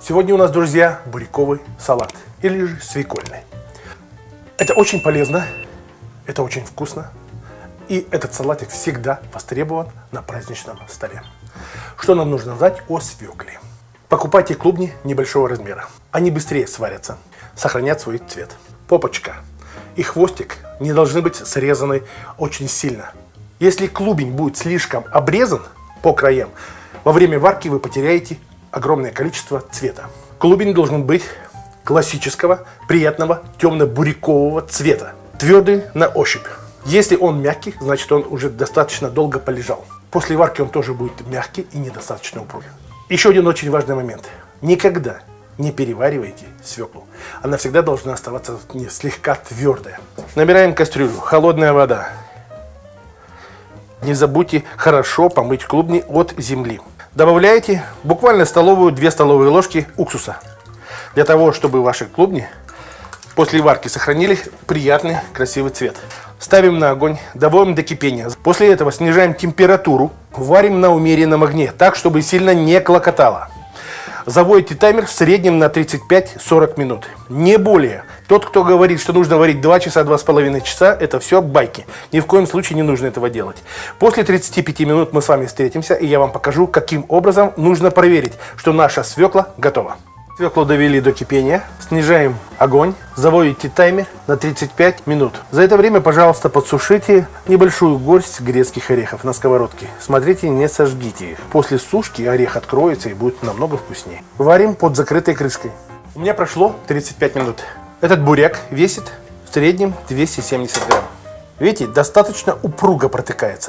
Сегодня у нас, друзья, буряковый салат или же свекольный. Это очень полезно, это очень вкусно. И этот салатик всегда востребован на праздничном столе. Что нам нужно знать о свекле? Покупайте клубни небольшого размера. Они быстрее сварятся, сохранят свой цвет. Попочка и хвостик не должны быть срезаны очень сильно. Если клубень будет слишком обрезан по краям, во время варки вы потеряете огромное количество цвета. Клубень должен быть классического, приятного, темно-бурякового цвета. Твердый на ощупь. Если он мягкий, значит он уже достаточно долго полежал. После варки он тоже будет мягкий и недостаточно упругий. Еще один очень важный момент. Никогда не переваривайте свеклу. Она всегда должна оставаться слегка твердая. Набираем кастрюлю. Холодная вода. Не забудьте хорошо помыть клубни от земли. Добавляйте буквально 2 столовые ложки уксуса. Для того, чтобы ваши клубни после варки сохранили приятный, красивый цвет. Ставим на огонь, доводим до кипения. После этого снижаем температуру, варим на умеренном огне, так, чтобы сильно не клокотало. Заводите таймер в среднем на 35-40 минут. Не более. Тот, кто говорит, что нужно варить 2 часа, 2,5 часа, это все байки. Ни в коем случае не нужно этого делать. После 35 минут мы с вами встретимся, и я вам покажу, каким образом нужно проверить, что наша свекла готова. Свеклу довели до кипения, снижаем огонь, заводите таймер на 35 минут. За это время, пожалуйста, подсушите небольшую горсть грецких орехов на сковородке. Смотрите, не сожгите их. После сушки орех откроется и будет намного вкуснее. Варим под закрытой крышкой. У меня прошло 35 минут. Этот буряк весит в среднем 270 грамм. Видите, достаточно упруго протыкается.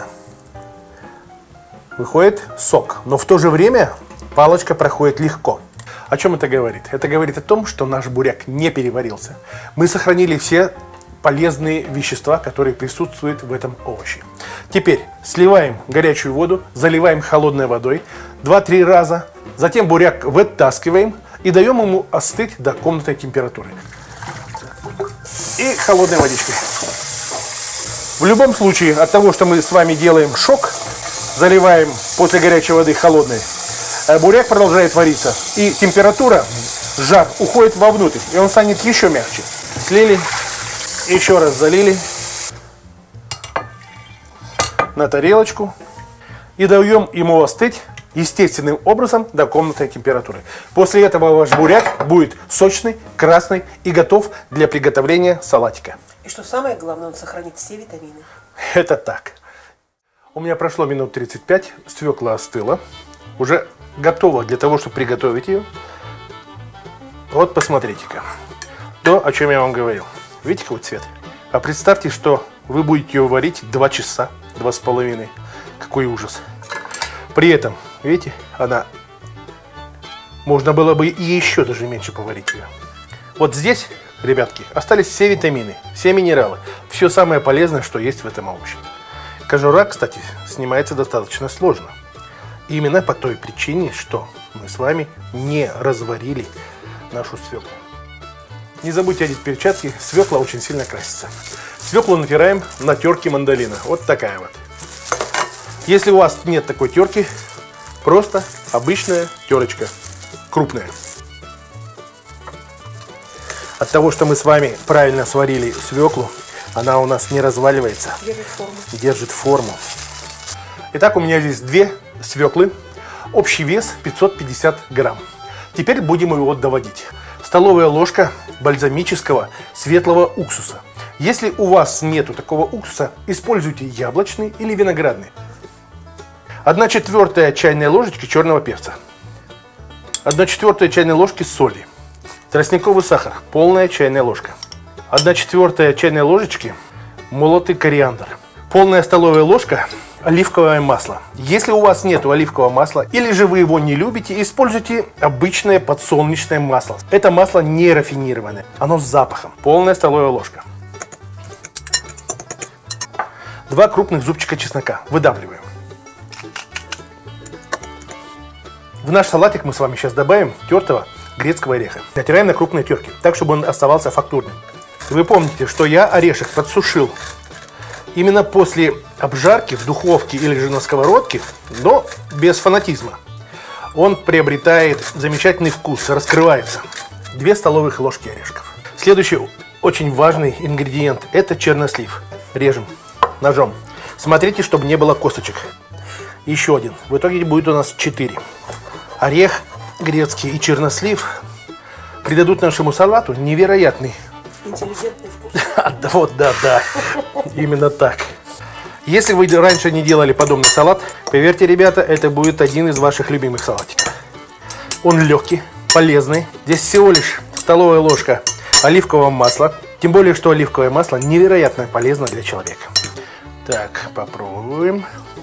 Выходит сок, но в то же время палочка проходит легко. О чем это говорит? Это говорит о том, что наш буряк не переварился. Мы сохранили все полезные вещества, которые присутствуют в этом овоще. Теперь сливаем горячую воду, заливаем холодной водой 2-3 раза. Затем буряк вытаскиваем и даем ему остыть до комнатной температуры. И холодной водичкой. В любом случае, от того, что мы с вами делаем шок, заливаем после горячей воды холодной, буряк продолжает вариться, и температура, жар уходит вовнутрь, и он станет еще мягче. Слили, еще раз залили на тарелочку и даем ему остыть естественным образом до комнатной температуры. После этого ваш буряк будет сочный, красный и готов для приготовления салатика. И что самое главное, он сохранит все витамины. Это так. У меня прошло минут 35, свекла остыла. Уже готова для того, чтобы приготовить ее. Вот посмотрите-ка. То, о чем я вам говорил. Видите, какой цвет? А представьте, что вы будете ее варить 2 часа, 2,5. Какой ужас. При этом, видите, она... Можно было бы и еще даже меньше поварить ее. Вот здесь, ребятки, остались все витамины, все минералы. Все самое полезное, что есть в этом овоще. Кожура, кстати, снимается достаточно сложно. Именно по той причине, что мы с вами не разварили нашу свеклу. Не забудьте одеть перчатки, свекла очень сильно красится. Свеклу натираем на терке мандолина. Вот такая вот. Если у вас нет такой терки, просто обычная терочка, крупная. От того, что мы с вами правильно сварили свеклу, она у нас не разваливается. Держит форму. Итак, у меня здесь 2 свеклы, общий вес 550 грамм. Теперь будем его доводить. Столовая ложка бальзамического светлого уксуса. Если у вас нету такого уксуса, используйте яблочный или виноградный. 1/4 чайной ложечки черного перца. 1/4 чайной ложки соли. Тростниковый сахар, полная чайная ложка. 1/4 чайной ложечки молотый кориандр. Полная столовая ложка оливковое масло. Если у вас нет оливкового масла, или же вы его не любите, используйте обычное подсолнечное масло. Это масло не рафинированное, оно с запахом. Полная столовая ложка. 2 крупных зубчика чеснока. Выдавливаем. В наш салатик мы с вами сейчас добавим тертого грецкого ореха. Натираем на крупной терке, так, чтобы он оставался фактурным. Вы помните, что я орешек подсушил именно после обжарки в духовке или же на сковородке, но без фанатизма. он приобретает замечательный вкус, раскрывается. 2 столовых ложки орешков. Следующий очень важный ингредиент – это чернослив. Режем ножом. Смотрите, чтобы не было косточек. Еще один. В итоге будет у нас 4. Орех грецкий и чернослив придадут нашему салату невероятный. Интеллигентный вкус. Вот, да. Именно так. Если вы раньше не делали подобный салат, поверьте, ребята, это будет один из ваших любимых салатиков. Он легкий, полезный. Здесь всего лишь столовая ложка оливкового масла. Тем более, что оливковое масло невероятно полезно для человека. Так, попробуем.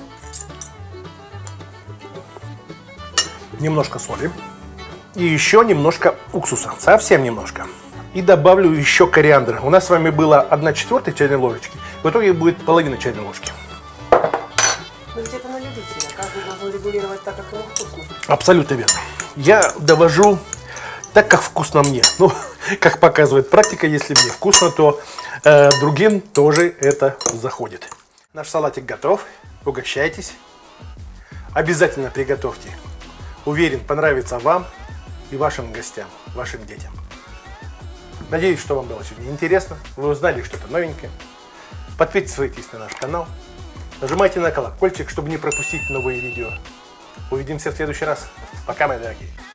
Немножко соли. И еще немножко уксуса. Совсем немножко. И добавлю еще кориандра. У нас с вами было 1/4 чайной ложечки. В итоге будет половина чайной ложки. Но ведь это на любителя. Каждый должен регулировать так, как ему вкусно. Абсолютно верно. Я довожу так, как вкусно мне. Ну, как показывает практика, если мне вкусно, то другим тоже это заходит. Наш салатик готов. Угощайтесь. Обязательно приготовьте. Уверен, понравится вам и вашим гостям, вашим детям. Надеюсь, что вам было сегодня интересно. Вы узнали что-то новенькое. Подписывайтесь на наш канал. Нажимайте на колокольчик, чтобы не пропустить новые видео. Увидимся в следующий раз. Пока, мои дорогие.